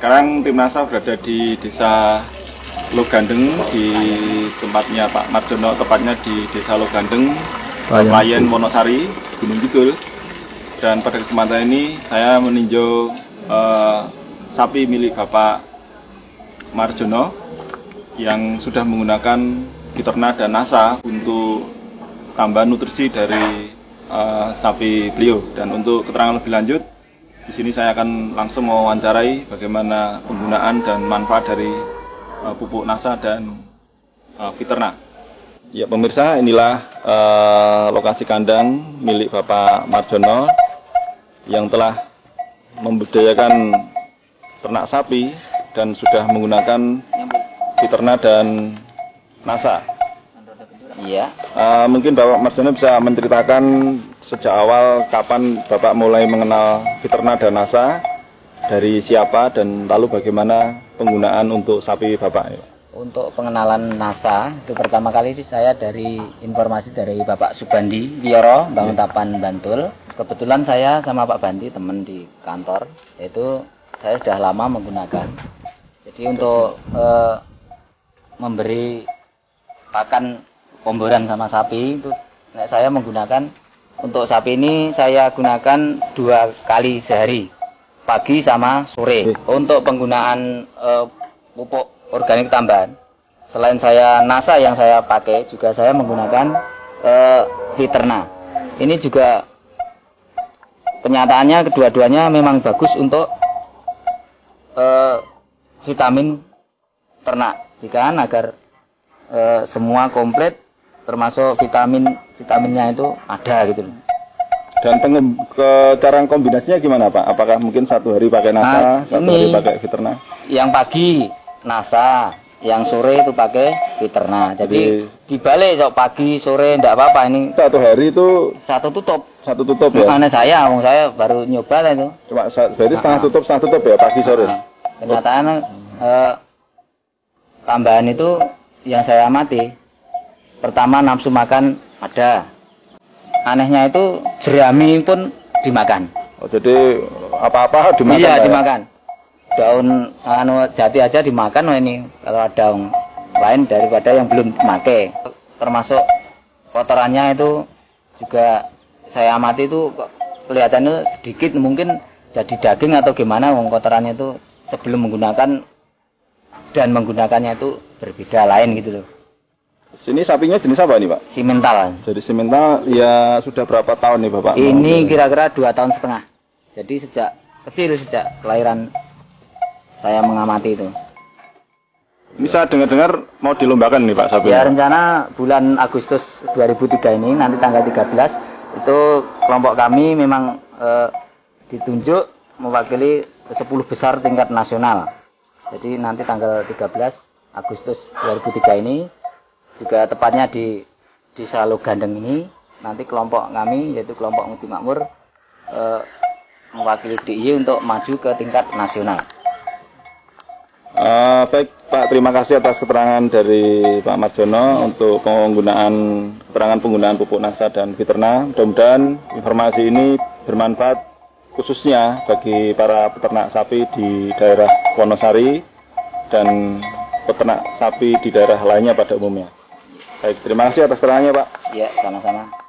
Sekarang tim NASA berada di Desa Logandeng, di tempatnya Pak Marjono, tepatnya di Desa Logandeng, Layan Wonosari, Gunung Kidul. Dan pada kesempatan ini saya meninjau sapi milik Bapak Marjono yang sudah menggunakan Fiterna dan NASA untuk tambahan nutrisi dari sapi beliau. Dan untuk keterangan lebih lanjut, di sini saya akan langsung mewawancarai bagaimana penggunaan dan manfaat dari pupuk NASA dan Fiterna. Ya pemirsa, inilah lokasi kandang milik Bapak Marjono yang telah membudidayakan ternak sapi dan sudah menggunakan Fiterna dan NASA. Iya. Mungkin Bapak Marjono bisa menceritakan sejak awal kapan Bapak mulai mengenal Fiterna dan NASA, dari siapa, dan lalu bagaimana penggunaan untuk sapi Bapak? Untuk pengenalan NASA itu pertama kali saya dari informasi dari Bapak Subandi Wioro, Banguntapan, Bantul. Kebetulan saya sama Pak Bandi teman di kantor, itu saya sudah lama menggunakan. Jadi untuk memberi pakan komboran sama sapi itu saya menggunakan. Untuk sapi ini saya gunakan 2 kali sehari, pagi sama sore. Untuk penggunaan pupuk organik tambahan, selain saya NASA yang saya pakai, juga saya menggunakan Fiterna. Ini juga kenyataannya kedua-duanya memang bagus untuk vitamin ternak, agar semua komplit, termasuk vitaminnya itu ada gitu. Dan cara kombinasinya gimana Pak? Apakah mungkin satu hari pakai NASA, satu hari pakai Fiterna? Yang pagi NASA, yang sore itu pakai Fiterna. Jadi dibalik, sok pagi sore enggak apa-apa. Ini satu hari itu satu tutup ya. Aneh saya baru nyoba itu. Cuma berarti setengah tutup ya, pagi sore. Kenyataan tambahan itu yang saya amati, pertama nafsu makan ada. Anehnya itu jerami pun dimakan. Oh, jadi apa-apa dimakan? Iya, dimakan. Daun jati aja dimakan. Ini kalau ada daun lain daripada yang belum dipakai. Termasuk kotorannya itu juga saya amati itu kelihatannya sedikit, mungkin jadi daging atau gimana. Kotorannya itu sebelum menggunakan dan menggunakannya itu berbeda lain gitu loh. Sini sapinya jenis apa nih Pak? Simental. Jadi simental ya sudah berapa tahun nih Bapak? Ini kira-kira 2,5 tahun. Jadi sejak kecil, sejak kelahiran saya mengamati itu. Ini saya dengar-dengar mau dilombakan nih Pak sapi? Ya, rencana bulan Agustus 2003 ini, nanti tanggal 13, itu kelompok kami memang ditunjuk mewakili 10 besar tingkat nasional. Jadi nanti tanggal 13 Agustus 2003 ini, juga tepatnya di Desa Logandeng ini, nanti kelompok kami, yaitu kelompok Muti Makmur, mewakili DIY untuk maju ke tingkat nasional. Baik Pak, terima kasih atas keterangan dari Pak Marjono untuk keterangan penggunaan pupuk NASA dan Fiterna. Mudah-mudahan informasi ini bermanfaat khususnya bagi para peternak sapi di daerah Wonosari dan peternak sapi di daerah lainnya pada umumnya. Baik, terima kasih atas keterangannya Pak. Ya, sama-sama.